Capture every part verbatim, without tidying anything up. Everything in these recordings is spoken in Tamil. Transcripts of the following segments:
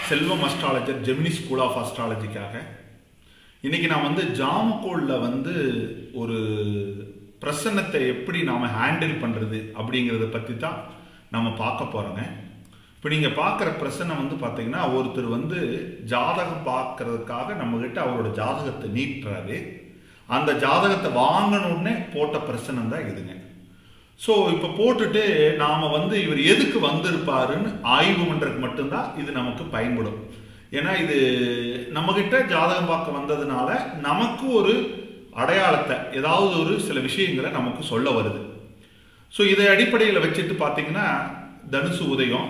Selvam astrologer Gemini school of அஸ்ட்ராலஜிக்காக இன்னைக்கு நான் வந்து ஜாமக்கோளில் வந்து ஒரு பிரசன்னத்தை எப்படி நாம் ஹேண்டில் பண்ணுறது அப்படிங்கிறத பற்றி தான் நம்ம பார்க்க போகிறோங்க. இப்போ நீங்கள் பார்க்குற பிரசன்னம் வந்து பார்த்தீங்கன்னா, ஒருத்தர் வந்து ஜாதகம் பார்க்கறதுக்காக நம்மக்கிட்ட அவரோட ஜாதகத்தை நீட்டுறாரு. அந்த ஜாதகத்தை வாங்கணுன்னே போட்ட பிரசன்னம் தான் இதுங்க. ஸோ இப்போ போட்டுட்டு நாம் வந்து இவர் எதுக்கு வந்திருப்பாருன்னு ஆய்வு பண்ணுறதுக்கு மட்டும்தான் இது நமக்கு பயன்படும். ஏன்னா இது நம்மக்கிட்ட ஜாதகம் பார்க்க வந்ததுனால நமக்கு ஒரு அடையாளத்தை, ஏதாவது ஒரு சில விஷயங்களை நமக்கு சொல்ல வருது. ஸோ இதை அடிப்படையில் வச்சுட்டு பார்த்தீங்கன்னா, தனுசு உதயம்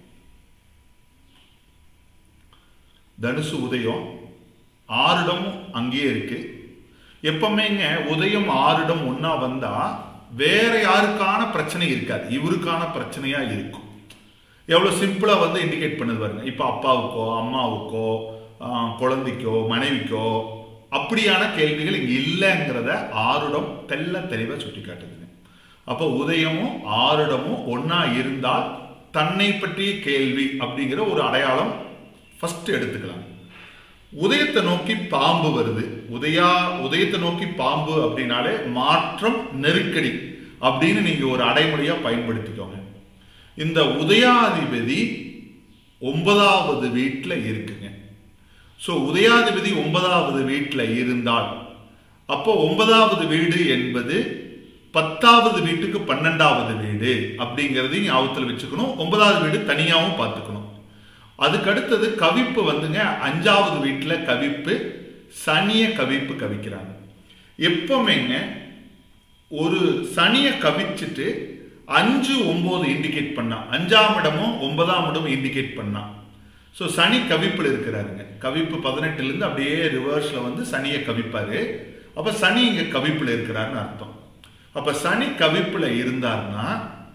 தனுசு உதயம் ஆறுடமும் அங்கேயே இருக்கு. எப்பவுமேங்க உதயம் ஆறுடம் ஒன்னா வந்தா வேற யாருக்கான பிரச்சனை இருக்காது, இவருக்கான பிரச்சனையா இருக்கும். எவ்வளவு சிம்பிளா வந்து இண்டிகேட் பண்ணுது பாருங்க. இப்ப அப்பாவுக்கோ அம்மாவுக்கோ குழந்தைக்கோ மனைவிக்கோ அப்படியான கேள்விகள் இங்க இல்லைங்கிறத ஆறுடம் தெல்ல தெளிவா சுட்டி காட்டுதுங்க. அப்போ உதயமும் ஆறுடமும் ஒன்னா இருந்தால் தன்னை பற்றிய கேள்வி அப்படிங்கிற ஒரு அடையாளம் ஃபர்ஸ்ட் எடுத்துக்கலாம். உதயத்தை நோக்கி பாம்பு வருது. உதயா உதயத்தை நோக்கி பாம்பு அப்படின்னாலே மாற்றம், நெருக்கடி அப்படின்னு நீங்க ஒரு அடைமொழியா பயன்படுத்திக்கோங்க. இந்த உதயாதிபதி ஒன்பதாவது வீட்டுல இருக்குங்க. ஸோ உதயாதிபதி ஒன்பதாவது வீட்டுல இருந்தால் அப்போ ஒன்பதாவது வீடு என்பது பத்தாவது வீட்டுக்கு பன்னெண்டாவது வீடு அப்படிங்கிறதையும் ஞாபகத்தில் வச்சுக்கணும். ஒன்பதாவது வீடு தனியாகவும் பார்த்துக்கணும். அதுக்கு அடுத்தது கவிப்பு வந்துங்க, அஞ்சாவது வீட்டில் கவிப்பு, சனிய கவிப்பு கவிக்கிறாங்க. எப்பவுமேங்க ஒரு சனியை கவிச்சுட்டு அஞ்சு ஒன்பது இண்டிகேட் பண்ணா, அஞ்சாம் இடமும் ஒன்பதாம் இடமும் இண்டிகேட் பண்ணா, ஸோ சனி கவிப்பில் இருக்கிறாருங்க. கவிப்பு பதினெட்டுல இருந்து அப்படியே ரிவர்ஸ்ல வந்து சனியை கவிப்பாரு. அப்ப சனி இங்க கவிப்பில் இருக்கிறாருன்னு அர்த்தம். அப்ப சனி கவிப்புல இருந்தாருன்னா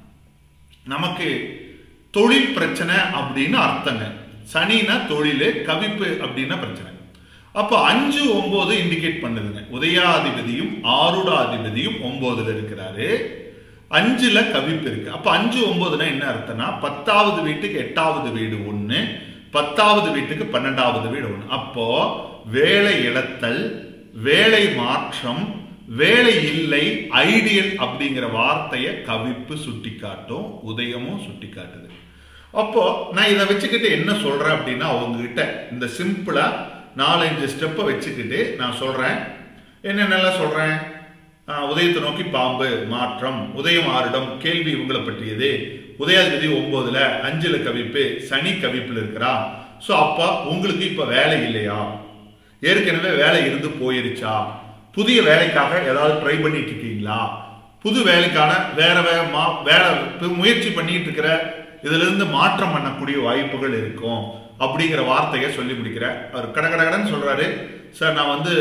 நமக்கு தொழில் பிரச்சனை அப்படின்னு அர்த்தங்க. சனினா தொழில், கவிப்பு அப்படின்னா பிரச்சனை. அப்போ அஞ்சு ஒன்பது இண்டிகேட் பண்ணுதுங்க. உதயாதிபதியும் ஆருடாதிபதியும் ஒன்பதுல இருக்கிறாரு, அஞ்சுல கவிப்பு இருக்கு. அப்ப அஞ்சு ஒன்பதுனா என்ன அர்த்தம்னா, பத்தாவது வீட்டுக்கு எட்டாவது வீடு ஒண்ணு, பத்தாவது வீட்டுக்கு பன்னெண்டாவது வீடு ஒண்ணு. அப்போ வேலை இழத்தல், வேலை மாற்றம், வேலை இல்லை, ஐடியல் அப்படிங்கிற வார்த்தையை கவிப்பு சுட்டி காட்டும், உதயமும் சுட்டி காட்டுது. அப்போ நான் இதை வச்சுக்கிட்டு என்ன சொல்றேன் அப்படின்னா, அவங்க கிட்ட இந்த சிம்பிளா நாலஞ்சு ஸ்டெப்பை வச்சுக்கிட்டு நான் சொல்றேன். என்னென்னலாம் சொல்றேன்? உதயத்தை நோக்கி பாம்பு, மாற்றம், உதயம் ஆறுடம், கேள்வி இவங்களை பற்றியது, உதயாதிபதி ஒன்பதுல, அஞ்சுல கவிப்பு, சனி கவிப்புல இருக்கிறா. ஸோ அப்ப உங்களுக்கு இப்ப வேலை இல்லையா? ஏற்கனவே வேலை இருந்து போயிருச்சா? புதிய வேலைக்காக ஏதாவது ட்ரை பண்ணிட்டு இருக்கீங்களா? புது வேலைக்கான வேற வேலை முயற்சி பண்ணிட்டு இருக்கிற, இதுல இருந்து மாற்றம் பண்ணக்கூடிய வாய்ப்புகள் இருக்கும் அப்படிங்கிற வார்த்தையை சொல்லி முடிக்கிற. அவர் கட கட கடன்னு சொல்றாரு, சார் நான் வந்து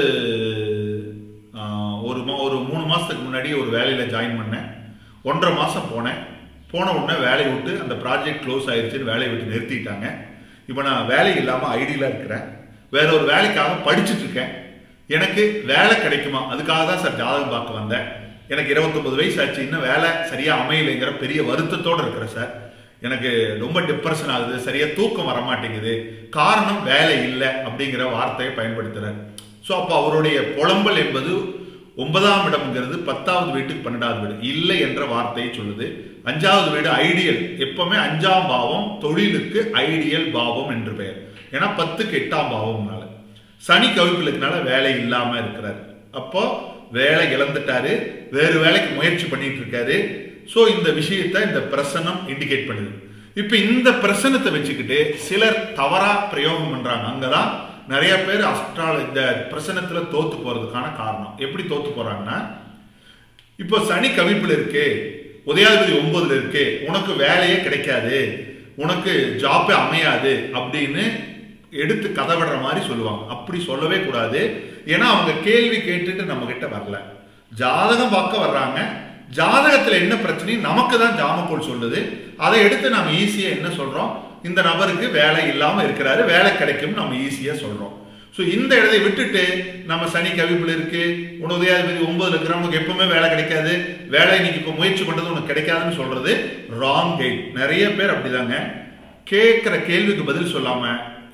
ஒரு ஒரு மூணு மாசத்துக்கு முன்னாடி ஒரு வேலையில ஜாயின் பண்ணேன், ஒன்றரை மாசம் போனேன், போன உடனே வேலையை விட்டு அந்த ப்ராஜெக்ட் க்ளோஸ் ஆயிடுச்சுன்னு வேலையை விட்டு நிறுத்திட்டாங்க. இப்போ நான் வேலை இல்லாம ஐடியில இருக்கிறேன், வேற ஒரு வேலைக்காக படிச்சுட்டு இருக்கேன், எனக்கு வேலை கிடைக்குமா? அதுக்காக தான் சார் ஜாதகம் பார்க்க வந்தேன். எனக்கு இருபத்தொன்பது வயசு ஆச்சு, இன்னும் வேலை சரியா அமையலைங்கிற பெரிய வருத்தத்தோடு இருக்கிறேன் சார். எனக்கு ரொம்ப டிப்ரெஷன் ஆகுது, சரியா தூக்கம் வரமாட்டேங்குது, காரணம் வேலை இல்லை அப்படிங்கிற வார்த்தையை பயன்படுத்துறார். ஸோ அப்போ அவருடைய புலம்பல் என்பது ஒன்பதாம் இடம்ங்கிறது பத்தாவது வீட்டுக்கு பன்னெண்டாவது வீடு இல்லை என்ற வார்த்தையை சொல்லுது. அஞ்சாவது வீடு ஐடியல். எப்பவுமே அஞ்சாம் பாவம் தொழிலுக்கு ஐடியல் பாவம் என்று பெயர். ஏன்னா பத்துக்கு எட்டாம் பாவம்னால சனி கவிப்பிலுக்குனால வேலை இல்லாம இருக்கிறார். அப்போ வேலை இழந்துட்டாரு, வேறு வேலைக்கு முயற்சி பண்ணிட்டு இருக்காரு. ஸோ இந்த விஷயத்தை இந்த பிரசனம் இண்டிகேட் பண்ணுது. இப்ப இந்த பிரசனத்தை வச்சுக்கிட்டு சிலர் தவறா பிரயோகம் பண்றாங்க. அங்கதான் நிறைய பேர் அஸ்ட்ரால இந்த பிரசனத்துல தோத்து போறதுக்கான காரணம். எப்படி தோத்து போறாங்கன்னா, இப்போ சனி கவிப்புல இருக்கு, உதயாதிபதி ஒன்பதுல இருக்கு, உனக்கு வேலையே கிடைக்காது, உனக்கு ஜாப்பே அமையாது அப்படின்னு எடுத்து கதை விடுற மாதிரி சொல்லுவாங்க. அப்படி சொல்லவே கூடாது. ஏன்னா அவங்க கேள்வி கேட்டுட்டு நம்ம கிட்ட வரல, ஜாதகம் பார்க்க வர்றாங்க. ஜாதகத்துல என்ன பிரச்சனை நமக்கு தான் ஜாமக்கோள் சொல்லுது. அதை எடுத்து நம்ம ஈஸியா என்ன சொல்றோம், இந்த நபருக்கு வேலை இல்லாம இருக்கிறாரு, வேலை கிடைக்கும் நம்ம ஈஸியா சொல்றோம். ஸோ இந்த இடத்தை விட்டுட்டு நம்ம சனி கவிப்புல இருக்கு, உன உதயாதிபதி ஒன்பதுல இருக்கிறவங்களுக்கு எப்பவுமே வேலை கிடைக்காது, வேலை இன்னைக்கு இப்போ முயற்சி பண்றது உனக்கு கிடைக்காதுன்னு சொல்றது ராங் கைட். நிறைய பேர் அப்படிதாங்க கேட்கிற கேள்விக்கு பதில் சொல்லாம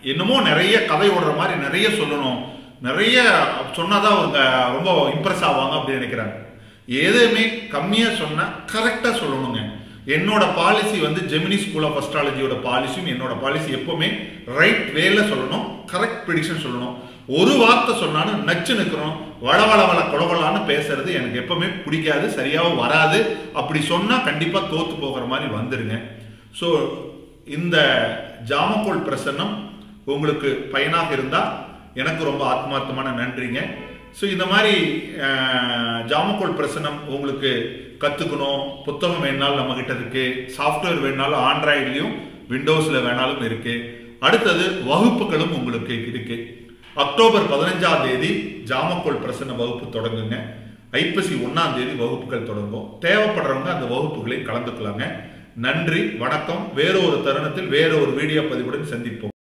என்னமோ நிறைய கதை ஓடுற மாதிரி நிறைய சொல்லணும், நிறைய சொன்னாதான் அவங்க ரொம்ப இம்ப்ரெஸ் ஆவாங்க அப்படின்னு நினைக்கிறாங்க. எதுவுமே கம்மியா சொன்னா கரெக்டா சொல்லணுங்க. என்னோட பாலிசி வந்து ஜெமினி ஸ்கூல் ஆஃப் அஸ்ட்ராலஜியோட பாலிசியும் என்னோட பாலிசி எப்பவுமே ரைட் வேல சொல்லணும், கரெக்ட் ப்ரெடிக்ஷன் சொல்லணும். ஒரு வார்த்தை சொன்னாலும் நச்சு நிற்கணும், வள வள வள கொலகொலான்னு பேசுறது எனக்கு எப்பவுமே பிடிக்காது, சரியாகவும் வராது. அப்படி சொன்னா கண்டிப்பா தோத்து போகிற மாதிரி வந்துருங்க. ஸோ இந்த ஜாமக்கோள் பிரசன்னம் உங்களுக்கு பயனாக இருந்தா எனக்கு ரொம்ப ஆத்மார்த்தமான நன்றிங்க. ஸோ இந்த மாதிரி ஜாமக்கோள் பிரசன்னம் உங்களுக்கு கற்றுக்கணும், புத்தகம் வேணாலும் நம்ம கிட்ட இருக்கு, சாஃப்ட்வேர் வேணாலும் ஆண்ட்ராய்ட்லையும் விண்டோஸில் வேணாலும் இருக்கு. அடுத்தது வகுப்புகளும் உங்களுக்கு இருக்கு. அக்டோபர் பதினஞ்சாம் தேதி ஜாமக்கோள் பிரசன்ன வகுப்பு தொடங்குங்க. ஐப்பசி ஒன்னாம் தேதி வகுப்புகள் தொடங்கும். தேவைப்படுறவங்க அந்த வகுப்புகளை கலந்துக்கலாங்க. நன்றி, வணக்கம். வேற ஒரு தருணத்தில் வேற ஒரு வீடியோ பதிவுடன் சந்திப்போம்.